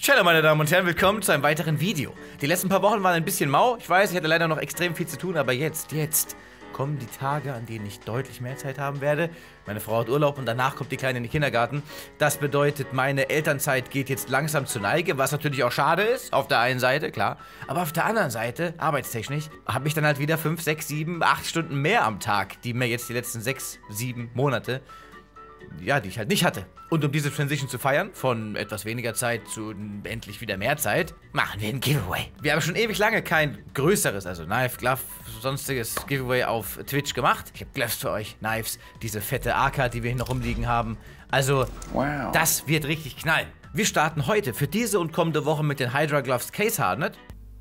Hallo meine Damen und Herren, willkommen zu einem weiteren Video. Die letzten paar Wochen waren ein bisschen mau. Ich weiß, ich hatte leider noch extrem viel zu tun, aber jetzt kommen die Tage, an denen ich deutlich mehr Zeit haben werde. Meine Frau hat Urlaub und danach kommt die Kleine in den Kindergarten. Das bedeutet, meine Elternzeit geht jetzt langsam zur Neige, was natürlich auch schade ist, auf der einen Seite, klar. Aber auf der anderen Seite, arbeitstechnisch, habe ich dann halt wieder 5, 6, 7, 8 Stunden mehr am Tag, die mir jetzt die letzten 6, 7 Monate, ja, die ich halt nicht hatte. Und um diese Transition zu feiern, von etwas weniger Zeit zu endlich wieder mehr Zeit, machen wir ein Giveaway. Wir haben schon ewig lange kein größeres, also Knife, Glove, sonstiges Giveaway auf Twitch gemacht. Ich habe Gloves für euch, Knives, diese fette AK, die wir hier noch rumliegen haben. Also, wow. Das wird richtig knallen. Wir starten heute für diese und kommende Woche mit den Hydra Gloves Case Hardened.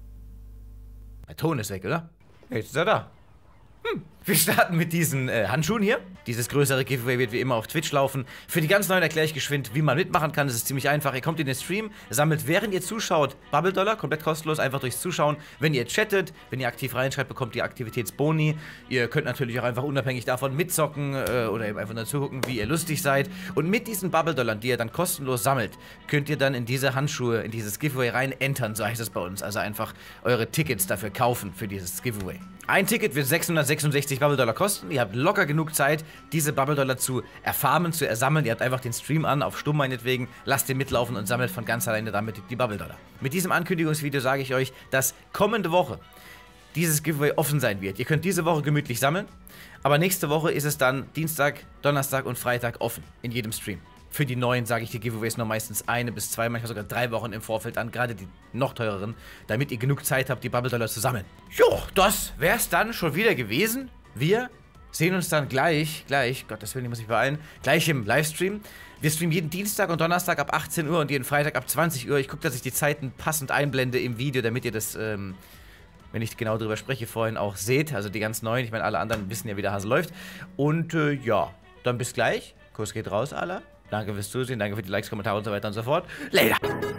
Der Ton ist weg, oder? Jetzt ist er da. Wir starten mit diesen Handschuhen hier. Dieses größere Giveaway wird wie immer auf Twitch laufen. Für die ganz Neuen erkläre ich geschwind, wie man mitmachen kann. Das ist ziemlich einfach. Ihr kommt in den Stream, sammelt während ihr zuschaut Bubble Dollar, komplett kostenlos, einfach durchs Zuschauen. Wenn ihr chattet, wenn ihr aktiv reinschreibt, bekommt ihr Aktivitätsboni. Ihr könnt natürlich auch einfach unabhängig davon mitzocken oder eben einfach nur zugucken, wie ihr lustig seid. Und mit diesen Bubble Dollar, die ihr dann kostenlos sammelt, könnt ihr dann in diese Handschuhe, in dieses Giveaway rein entern, so heißt es bei uns. Also einfach eure Tickets dafür kaufen für dieses Giveaway. Ein Ticket wird 666 Bubble Dollar kosten. Ihr habt locker genug Zeit, diese Bubble Dollar zu erfarmen, zu ersammeln. Ihr habt einfach den Stream an, auf stumm meinetwegen, lasst den mitlaufen und sammelt von ganz alleine damit die Bubble Dollar. Mit diesem Ankündigungsvideo sage ich euch, dass kommende Woche dieses Giveaway offen sein wird. Ihr könnt diese Woche gemütlich sammeln, aber nächste Woche ist es dann Dienstag, Donnerstag und Freitag offen in jedem Stream. Für die neuen sage ich die Giveaways nur meistens 1 bis 2, manchmal sogar 3 Wochen im Vorfeld an, gerade die noch teureren, damit ihr genug Zeit habt, die Bubble Dollar zu sammeln. Jo, das wär's dann schon wieder gewesen. Wir sehen uns dann gleich, Gottes Willen, ich muss mich beeilen, gleich im Livestream. Wir streamen jeden Dienstag und Donnerstag ab 18 Uhr und jeden Freitag ab 20 Uhr. Ich gucke, dass ich die Zeiten passend einblende im Video, damit ihr das, wenn ich genau drüber spreche, vorhin auch seht. Also die ganz Neuen, ich meine, alle anderen wissen ja, wie der Hase läuft. Und ja, dann bis gleich. Kuss geht raus, Allah. Danke fürs Zusehen, danke für die Likes, Kommentare und so weiter und so fort. Later!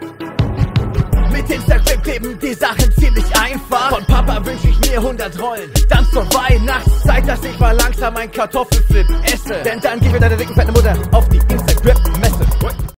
Mit Instagram kleben die Sachen ziemlich einfach. Von Papa wünsche ich mir 100 Rollen. Dann zur Weihnachtszeit, dass ich mal langsam ein Kartoffelflip esse. Denn dann gib mir deine dicken fette Mutter auf die Instagram-Messe.